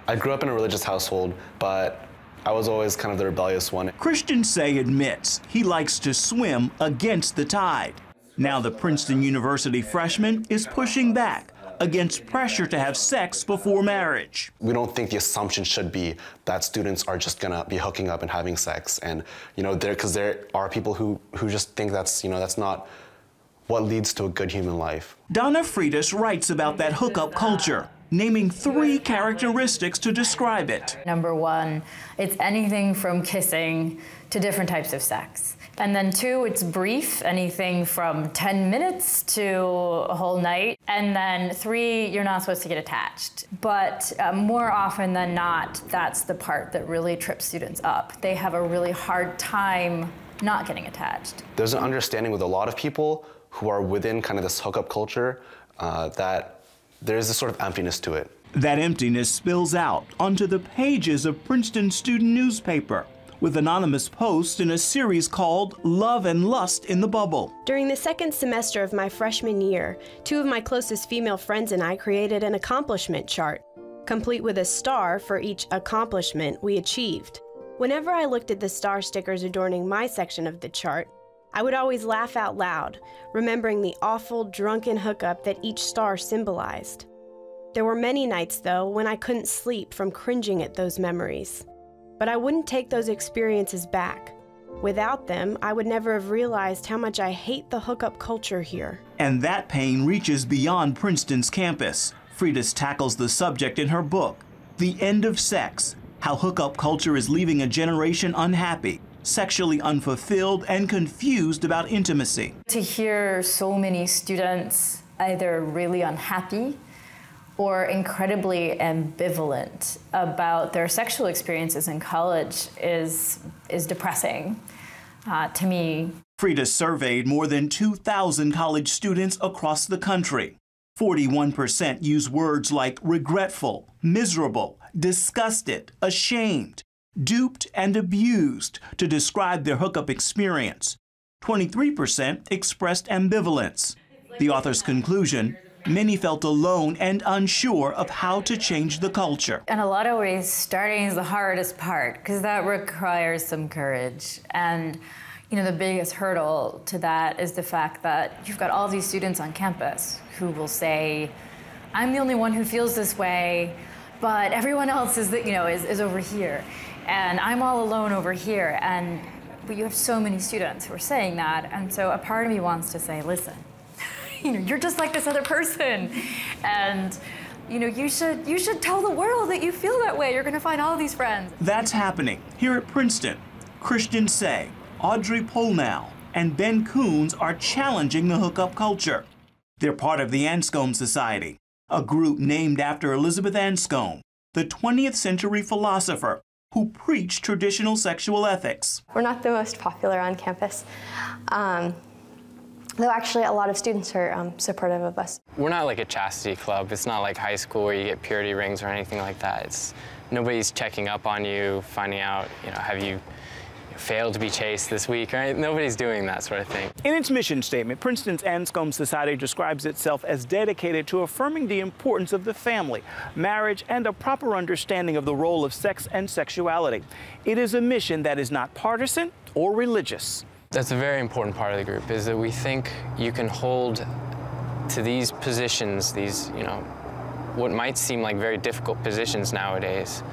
I grew up in a religious household, but I was always kind of the rebellious one. Christian Say admits he likes to swim against the tide. Now the Princeton University freshman is pushing back against pressure to have sex before marriage. We don't think the assumption should be that students are just gonna be hooking up and having sex. And, because there are people who just think that's not what leads to a good human life. Donna Freitas writes about that hookup culture, naming 3 characteristics to describe it. Number 1, it's anything from kissing to different types of sex. And then 2, it's brief, anything from 10 minutes to a whole night. And then 3, you're not supposed to get attached. But more often than not, that's the part that really trips students up. They have a really hard time not getting attached. There's an understanding with a lot of people who are within kind of this hookup culture that there's this sort of emptiness to it. That emptiness spills out onto the pages of Princeton student newspaper, with anonymous posts in a series called Love and Lust in the Bubble. During the second semester of my freshman year, 2 of my closest female friends and I created an accomplishment chart, complete with a star for each accomplishment we achieved. Whenever I looked at the star stickers adorning my section of the chart, I would always laugh out loud, remembering the awful, drunken hookup that each star symbolized. There were many nights, though, when I couldn't sleep from cringing at those memories. But I wouldn't take those experiences back. Without them, I would never have realized how much I hate the hookup culture here. And that pain reaches beyond Princeton's campus. Freitas tackles the subject in her book, The End of Sex: How Hookup Culture is Leaving a Generation Unhappy, Sexually Unfulfilled, and Confused About Intimacy. To hear so many students either really unhappy or incredibly ambivalent about their sexual experiences in college is depressing to me. Freitas surveyed more than 2,000 college students across the country. 41% use words like regretful, miserable, disgusted, ashamed, duped, and abused to describe their hookup experience. 23% expressed ambivalence. The author's conclusion: many felt alone and unsure of how to change the culture. In a lot of ways, starting is the hardest part because that requires some courage. And the biggest hurdle to that is the fact that you've got all these students on campus who will say, I'm the only one who feels this way, but everyone else is over here. And I'm all alone over here. But you have so many students who are saying that. And so a part of me wants to say, listen, you're just like this other person. And you should tell the world that you feel that way. You're gonna find all these friends. That's happening here at Princeton. Christian Say, Audrey Polnow, and Ben Coons are challenging the hookup culture. They're part of the Anscombe Society, a group named after Elizabeth Anscombe, the 20th century philosopher who preached traditional sexual ethics. We're not the most popular on campus, though actually a lot of students are supportive of us. We're not like a chastity club. It's not like high school where you get purity rings or anything like that. Nobody's checking up on you, finding out, have you failed to be chaste this week, right? Nobody's doing that sort of thing. In its mission statement, Princeton's Anscombe Society describes itself as dedicated to affirming the importance of the family, marriage, and a proper understanding of the role of sex and sexuality. It is a mission that is not partisan or religious. That's a very important part of the group, is that we think you can hold to these positions, these, what might seem like very difficult positions nowadays,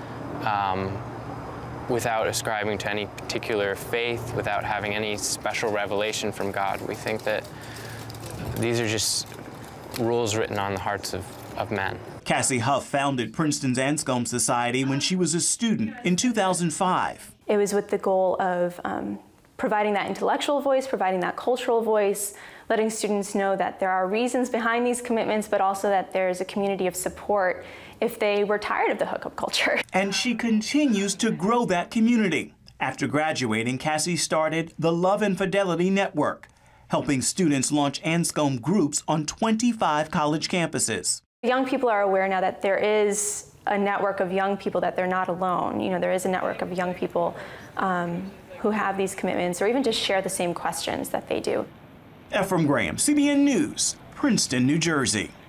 without ascribing to any particular faith, without having any special revelation from God. We think that these are just rules written on the hearts of men. Cassie Huff founded Princeton's Anscombe Society when she was a student in 2005. It was with the goal of providing that intellectual voice, providing that cultural voice, letting students know that there are reasons behind these commitments, but also that there's a community of support if they were tired of the hookup culture. And she continues to grow that community. After graduating, Cassie started the Love and Fidelity Network, helping students launch Anscombe groups on 25 college campuses. Young people are aware now that there is a network of young people, that they're not alone. There is a network of young people who have these commitments or even just share the same questions that they do. Ephraim Graham, CBN News, Princeton, New Jersey.